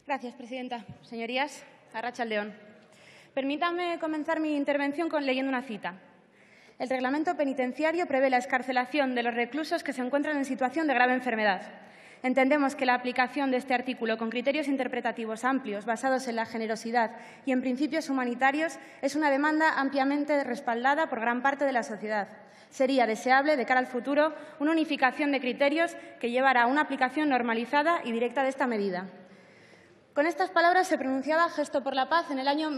Gracias, presidenta. Señorías, arratsalde on. Permítanme comenzar mi intervención leyendo una cita. El reglamento penitenciario prevé la excarcelación de los reclusos que se encuentran en situación de grave enfermedad. Entendemos que la aplicación de este artículo con criterios interpretativos amplios, basados en la generosidad y en principios humanitarios, es una demanda ampliamente respaldada por gran parte de la sociedad. Sería deseable, de cara al futuro, una unificación de criterios que llevara a una aplicación normalizada y directa de esta medida. Con estas palabras se pronunciaba Gesto por la Paz en el año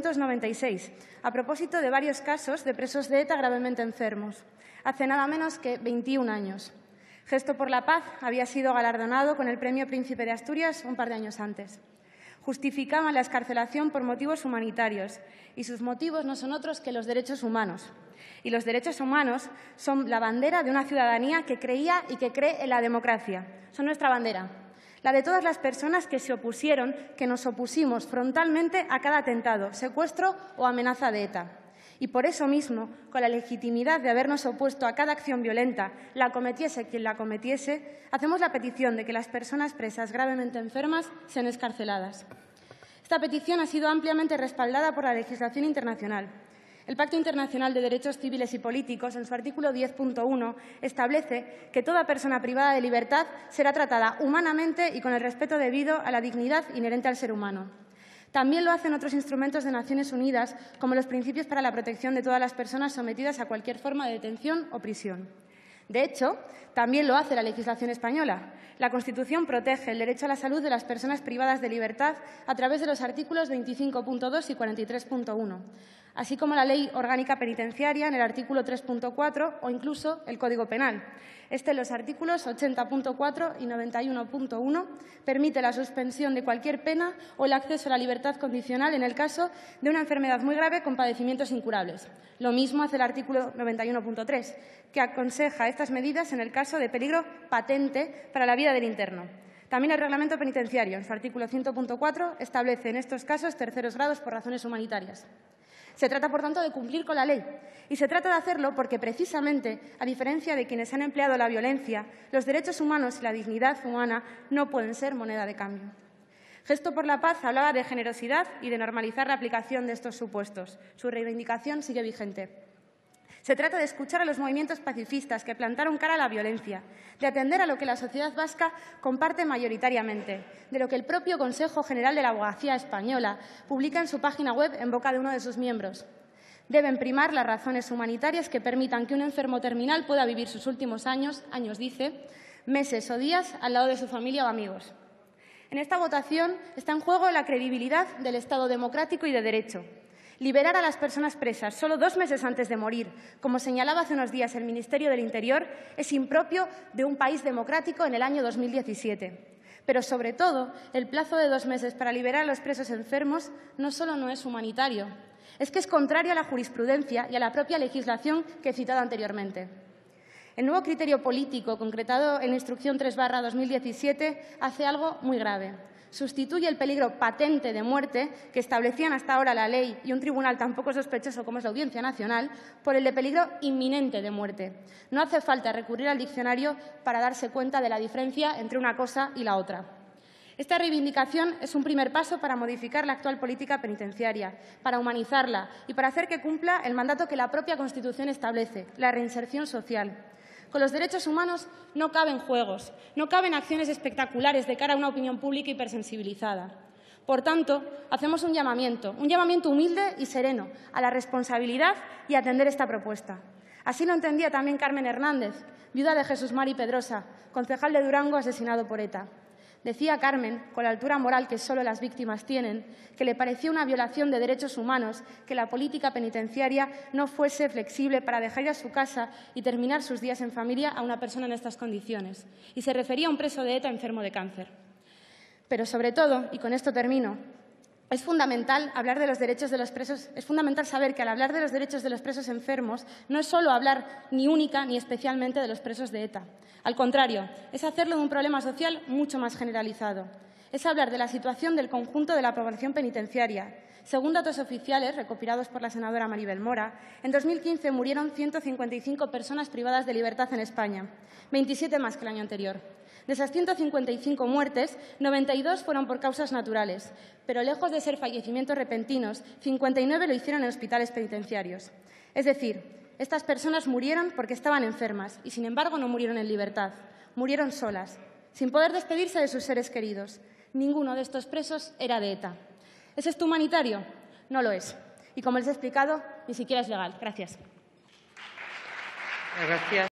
1996, a propósito de varios casos de presos de ETA gravemente enfermos, hace nada menos que 21 años. Gesto por la Paz había sido galardonado con el Premio Príncipe de Asturias un par de años antes. Justificaban la excarcelación por motivos humanitarios y sus motivos no son otros que los derechos humanos. Y los derechos humanos son la bandera de una ciudadanía que creía y que cree en la democracia. Son nuestra bandera. La de todas las personas que se opusieron, que nos opusimos frontalmente a cada atentado, secuestro o amenaza de ETA. Y por eso mismo, con la legitimidad de habernos opuesto a cada acción violenta, la cometiese quien la cometiese, hacemos la petición de que las personas presas gravemente enfermas sean excarceladas. Esta petición ha sido ampliamente respaldada por la legislación internacional. El Pacto Internacional de Derechos Civiles y Políticos, en su artículo 10.1, establece que toda persona privada de libertad será tratada humanamente y con el respeto debido a la dignidad inherente al ser humano. También lo hacen otros instrumentos de Naciones Unidas, como los principios para la protección de todas las personas sometidas a cualquier forma de detención o prisión. De hecho, también lo hace la legislación española. La Constitución protege el derecho a la salud de las personas privadas de libertad a través de los artículos 25.2 y 43.1, así como la Ley Orgánica Penitenciaria en el artículo 3.4 o incluso el Código Penal. En los artículos 80.4 y 91.1 permite la suspensión de cualquier pena o el acceso a la libertad condicional en el caso de una enfermedad muy grave con padecimientos incurables. Lo mismo hace el artículo 91.3, que aconseja estas medidas en el caso de peligro patente para la vida del interno. También el Reglamento Penitenciario, en su artículo 100.4, establece en estos casos terceros grados por razones humanitarias. Se trata, por tanto, de cumplir con la ley. Y se trata de hacerlo porque, precisamente, a diferencia de quienes han empleado la violencia, los derechos humanos y la dignidad humana no pueden ser moneda de cambio. Gesto por la Paz hablaba de generosidad y de normalizar la aplicación de estos supuestos. Su reivindicación sigue vigente. Se trata de escuchar a los movimientos pacifistas que plantaron cara a la violencia, de atender a lo que la sociedad vasca comparte mayoritariamente, de lo que el propio Consejo General de la Abogacía Española publica en su página web en boca de uno de sus miembros. Deben primar las razones humanitarias que permitan que un enfermo terminal pueda vivir sus últimos años dice, meses o días al lado de su familia o amigos. En esta votación está en juego la credibilidad del Estado democrático y de derecho. Liberar a las personas presas solo 2 meses antes de morir, como señalaba hace unos días el Ministerio del Interior, es impropio de un país democrático en el año 2017. Pero, sobre todo, el plazo de 2 meses para liberar a los presos enfermos no solo no es humanitario, es que es contrario a la jurisprudencia y a la propia legislación que he citado anteriormente. El nuevo criterio político, concretado en la Instrucción 3/2017, hace algo muy grave. Sustituye el peligro patente de muerte que establecían hasta ahora la ley y un tribunal tan poco sospechoso como es la Audiencia Nacional por el de peligro inminente de muerte. No hace falta recurrir al diccionario para darse cuenta de la diferencia entre una cosa y la otra. Esta reivindicación es un primer paso para modificar la actual política penitenciaria, para humanizarla y para hacer que cumpla el mandato que la propia Constitución establece, la reinserción social. Con los derechos humanos no caben juegos, no caben acciones espectaculares de cara a una opinión pública hipersensibilizada. Por tanto, hacemos un llamamiento humilde y sereno a la responsabilidad y a atender esta propuesta. Así lo entendía también Carmen Hernández, viuda de Jesús Mari Pedrosa, concejal de Durango asesinado por ETA. Decía Carmen, con la altura moral que solo las víctimas tienen, que le parecía una violación de derechos humanos que la política penitenciaria no fuese flexible para dejar ir a su casa y terminar sus días en familia a una persona en estas condiciones. Y se refería a un preso de ETA enfermo de cáncer. Pero, sobre todo, y con esto termino, es fundamental hablar de los derechos de los presos. Es fundamental saber que al hablar de los derechos de los presos enfermos no es solo hablar ni única ni especialmente de los presos de ETA. Al contrario, es hacerlo de un problema social mucho más generalizado. Es hablar de la situación del conjunto de la población penitenciaria. Según datos oficiales recopilados por la senadora Maribel Mora, en 2015 murieron 155 personas privadas de libertad en España, 27 más que el año anterior. De esas 155 muertes, 92 fueron por causas naturales, pero lejos de ser fallecimientos repentinos, 59 lo hicieron en hospitales penitenciarios. Es decir, estas personas murieron porque estaban enfermas y, sin embargo, no murieron en libertad. Murieron solas, sin poder despedirse de sus seres queridos. Ninguno de estos presos era de ETA. ¿Es esto humanitario? No lo es. Y, como les he explicado, ni siquiera es legal. Gracias. Gracias.